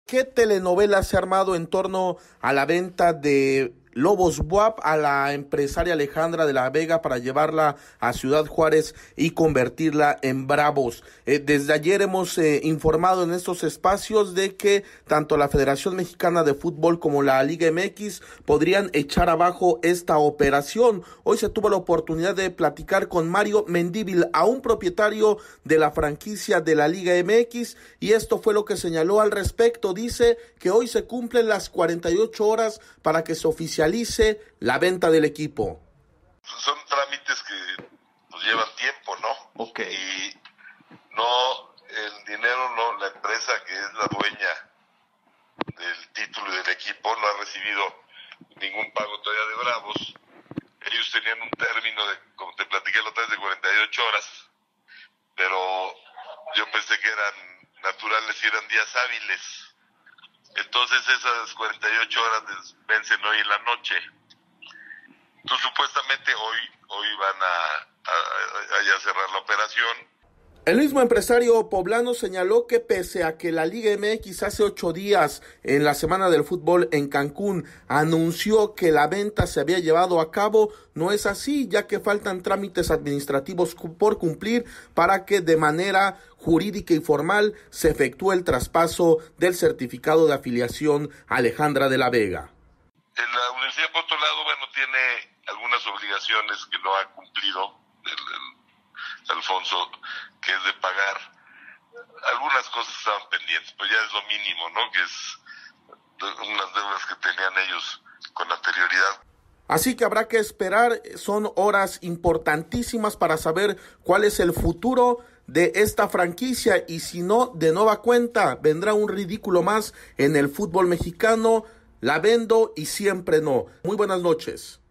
¿Qué telenovela se ha armado en torno a la venta de Lobos BUAP a la empresaria Alejandra de la Vega para llevarla a Ciudad Juárez y convertirla en Bravos? Desde ayer hemos informado en estos espacios de que tanto la Federación Mexicana de Fútbol como la Liga MX podrían echar abajo esta operación. Hoy se tuvo la oportunidad de platicar con Mario Mendívil, aún propietario de la franquicia de la Liga MX, y esto fue lo que señaló al respecto. Dice que hoy se cumplen las 48 horas para que se oficialice la venta del equipo. Son trámites que pues llevan tiempo, ¿no? Ok. Y no, el dinero no, la empresa que es la dueña del título y del equipo no ha recibido ningún pago todavía de Bravos. Ellos tenían un término de, como te platiqué la otra vez, de 48 horas, pero yo pensé que eran naturales y eran días hábiles. Entonces esas 48 horas vencen hoy en la noche. Entonces supuestamente hoy van a cerrar la operación. El mismo empresario poblano señaló que pese a que la Liga MX hace 8 días, en la Semana del Fútbol en Cancún, anunció que la venta se había llevado a cabo, no es así, ya que faltan trámites administrativos por cumplir para que de manera jurídica y formal se efectúe el traspaso del certificado de afiliación a Alejandra de la Vega. La universidad, por otro lado, tiene algunas obligaciones que no ha cumplido Alfonso, que es de pagar algunas cosas que estaban pendientes, pues ya es lo mínimo, ¿no? Que es unas deudas que tenían ellos con anterioridad. Así que habrá que esperar, son horas importantísimas para saber cuál es el futuro de esta franquicia, y si no, de nueva cuenta, vendrá un ridículo más en el fútbol mexicano. La vendo y siempre no. Muy buenas noches.